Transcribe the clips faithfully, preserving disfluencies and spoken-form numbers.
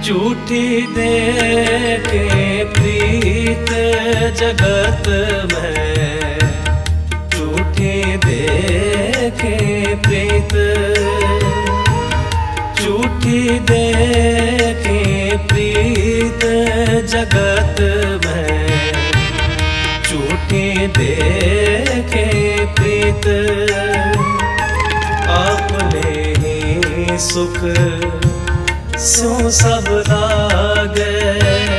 झूठी दे के प्रीत जगत में, झूठी दे के प्रीत, झूठी दे के प्रीत जगत में, झूठी दे के प्रीत। अपने ही सुख स्यों सब लागे,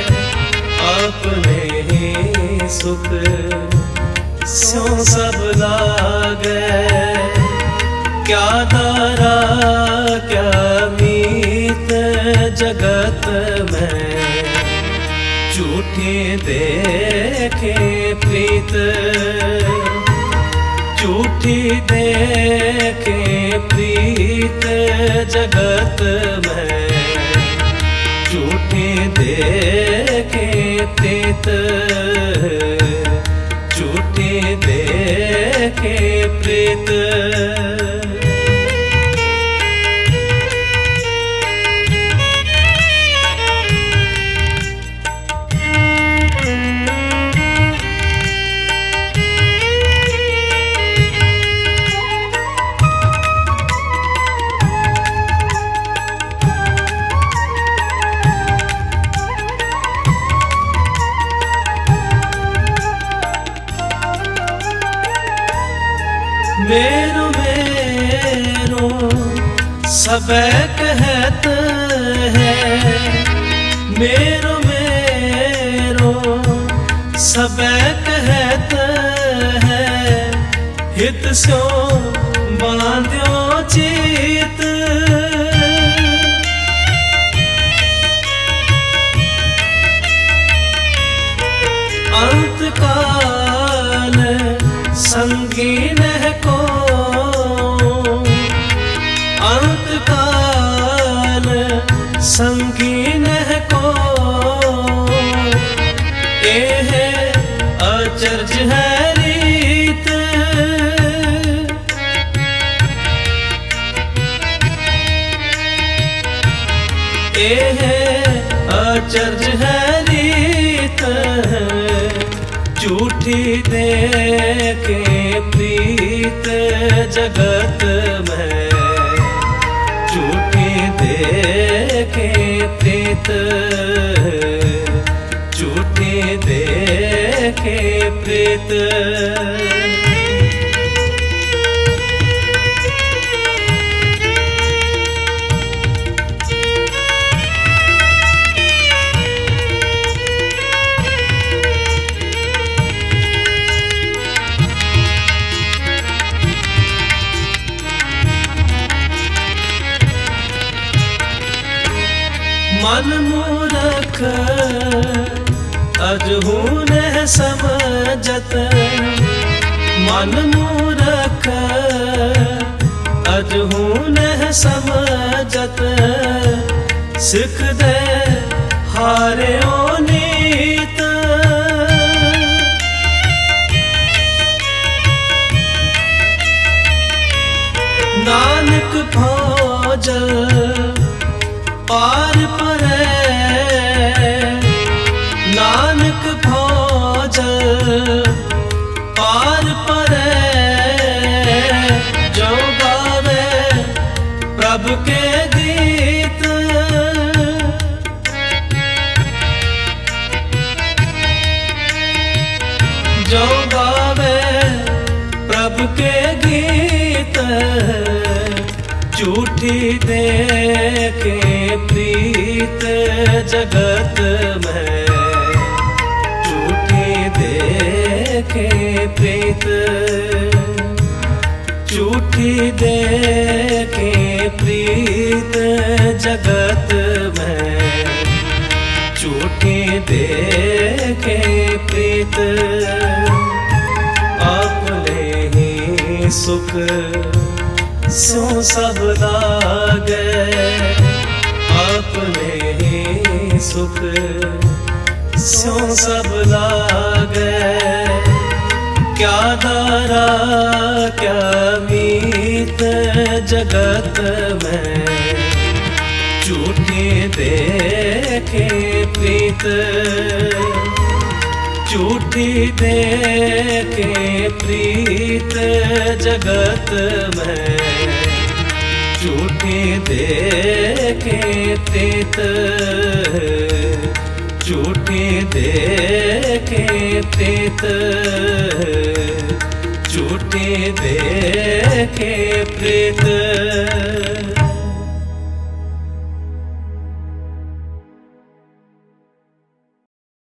अपने ही सुख स्यों सब लागे। क्या दारा क्या मीत जगत में, झूठी दे के प्रीत, झूठी दे के प्रीत जगत में, झूठी दे के प्रीत, झूठी दे के प्रीत। मेरो मेरो सब कहत है, मेरो मेरो सब कहत है। हित स्यो बांध्यो चित, अंत काल संगीन को, अंत काल संगीन को। एह अचरज है रीत, एह अचरज है रीत। झूठी दे के प्रीत जगत में, झूठी दे के प्रीत, झूठी दे के प्रीत। मन मूरख अजहू न समझत, मन मूरख अजहू न समझत। सिख दे हारे ओ नीत, नानक भोजल पार परे, नानक भोजल पार परे। जो गावे प्रभु के गीत, जो गावे प्रभु के गीत। झूठी दे के प्रीत जगत में, झूठी दे के प्रीत, झूठी दे के प्रीत जगत में, झूठी दे के प्रीत। अपने ही सुख स्यों सब लागे, अपने ही सुख स्यों सब लागे। क्या दारा क्या मीत जगत में, झूठी देखे प्रीत, झूठी देखे प्रीत जगत में, झूठी देखे प्रीत, झूठी देखे प्रीत, झूठी देखे प्रीत।